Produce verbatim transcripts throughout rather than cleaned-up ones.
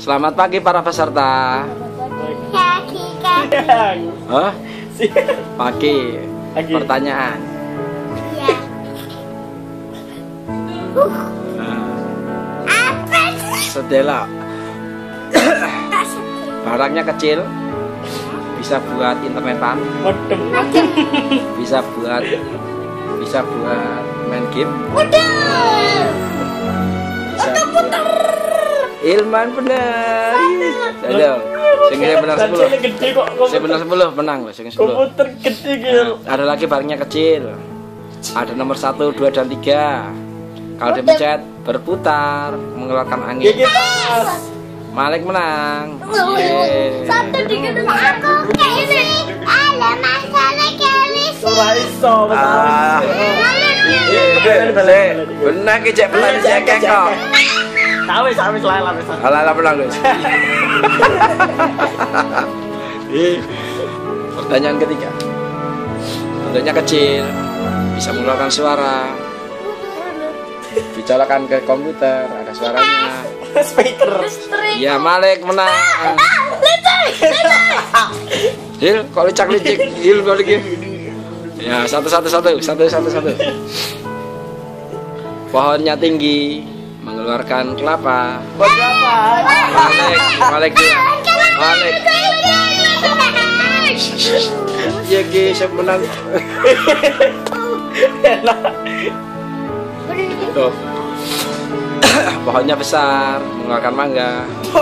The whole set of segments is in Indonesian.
Selamat pagi para peserta. Pagi, Kak. Hah? Pagi. Pagi. Pertanyaan. Ya. Uh, apa sih? Sedela. Tak sedih. Barangnya kecil. Bisa buat internetan. Waduh. Bisa buat bisa buat main game. Udah. Bisa buat Ilman benar. Ayo. Sing benar sepuluh. Gede kok. Sing benar sepuluh menang loh, sing sepuluh. Komputer gede gitu. Ada lagi barangnya kecil. Ada nomor satu, dua, dan tiga. Kalau dipencet berputar mengeluarkan angin. Gigi tas. Malik menang. Satu dikit aku kayak ini. Ada masalah kali sih. Ora iso. Ah. Benar ki cek pelan cek kok. Sawis sawis lae lah wis. Alah alah menang guys. Pertanyaan ketiga. Bentuknya kecil, bisa mengeluarkan suara. Dicolokan ke komputer, ada suaranya. Speaker. Ya Malik menang. Hil, kok licak-licik? Hil balik ya. Ya, satu satu satu, satu satu satu. Pohonnya tinggi, mengeluarkan kelapa. Berapa? Malik, Malik dia. Malik. Ya guys, saya menang. Tuh. Pohonnya besar, mengeluarkan mangga.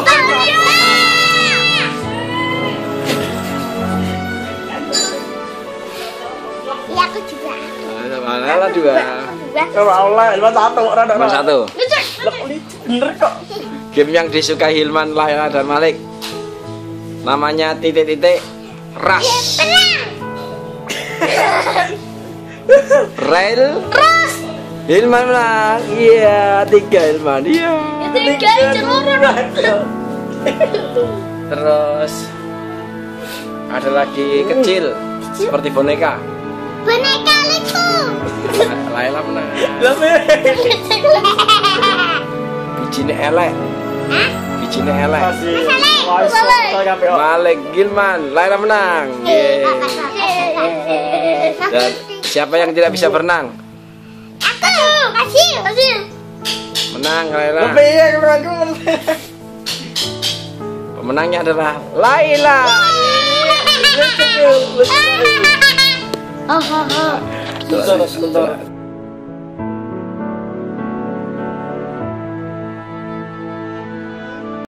Ya aku juga. Mana lah dua. Ora oleh, cuma satu ora ada. Nomor satu. Bener kok. Game yang disukai Hilman, Laila, dan Malik. Namanya titik-titik Rush. Rail. Terus. Hilman menang. Iya, tiga Hilman. Iya. Tiga celurun. Terus ada lagi kecil, seperti boneka. Boneka lucu. Laila menang. Lebih. Bijine elek. Hah? Bijine elek. Masih. Masalah. Wah, iso Masalah. kabeh. Malik, Gilman, Laila menang. Yeay. Dan siapa yang tidak bisa berenang? Aku. Kasih. Kasih. Menang Laila. Lebih ya aku. Pemenangnya adalah Laila. Oh, oh, oh. Terus terus.